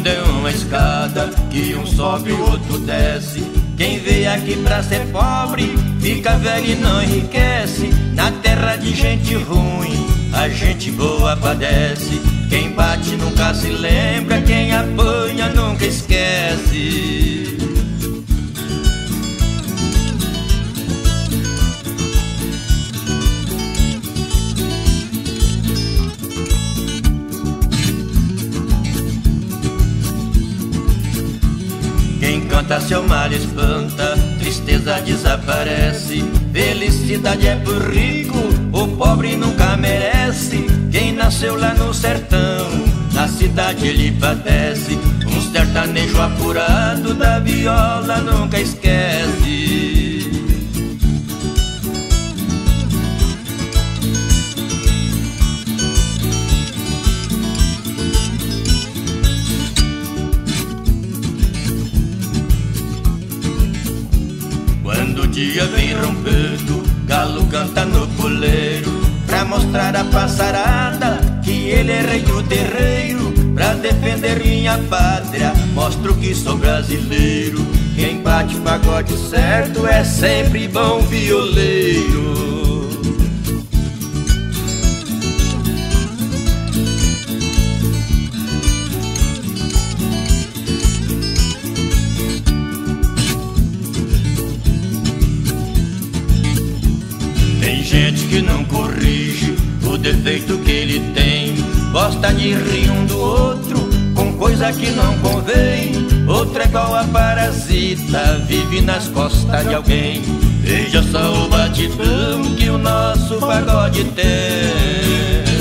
mundo é uma escada que um sobe e o outro desce. Quem veio aqui pra ser pobre fica velho e não enriquece. Na terra de gente ruim a gente boa padece. Quem bate nunca se lembra, quem apanha nunca esquece. Quem canta seu mal espanta, tristeza desaparece. Felicidade é pro rico, o pobre nunca merece. Quem nasceu lá no sertão, na cidade ele padece. Um sertanejo apurado da viola nunca esquece. Quando o dia vem rompendo, galo canta no puleiro, pra mostrar a passarada que ele é rei do terreiro. Pra defender minha pátria, mostro que sou brasileiro. Quem bate pagode certo é sempre bom violeiro. Tem gente que não corrige o defeito que ele tem, gosta de rir um do outro com coisa que não convém. Outra é igual a parasita, vive nas costas de alguém. Veja só o batidão que o nosso pagode tem.